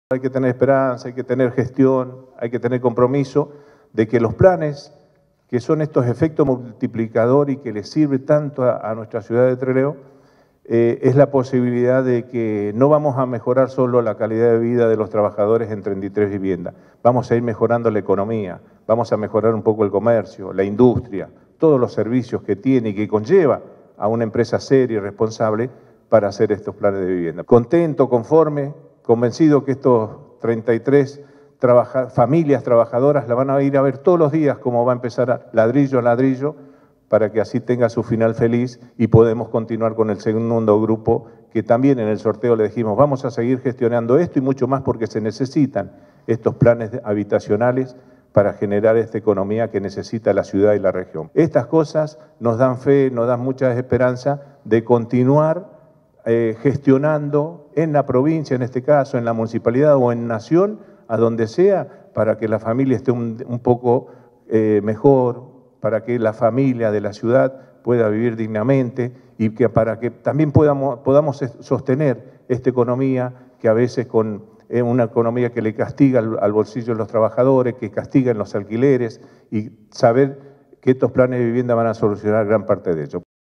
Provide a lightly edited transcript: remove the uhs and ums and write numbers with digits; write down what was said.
Hay que tener esperanza, hay que tener gestión, hay que tener compromiso de que los planes, que son estos efectos multiplicadores y que les sirve tanto a nuestra ciudad de Trelew, es la posibilidad de que no vamos a mejorar solo la calidad de vida de los trabajadores en 33 viviendas, vamos a ir mejorando la economía, vamos a mejorar un poco el comercio, la industria, todos los servicios que tiene y que conlleva a una empresa seria y responsable para hacer estos planes de vivienda. Contento, conforme, convencido que estos 33 familias trabajadoras la van a ir a ver todos los días cómo va a empezar ladrillo a ladrillo para que así tenga su final feliz y podemos continuar con el segundo grupo que también en el sorteo le dijimos vamos a seguir gestionando esto y mucho más porque se necesitan estos planes habitacionales para generar esta economía que necesita la ciudad y la región. Estas cosas nos dan fe, nos dan mucha esperanza de continuar gestionando en la provincia, en este caso, en la municipalidad o en nación, a donde sea, para que la familia esté un poco mejor, para que la familia de la ciudad pueda vivir dignamente y que para que también podamos sostener esta economía que a veces con una economía que le castiga al bolsillo de los trabajadores, que castiga en los alquileres y saber que estos planes de vivienda van a solucionar gran parte de ello.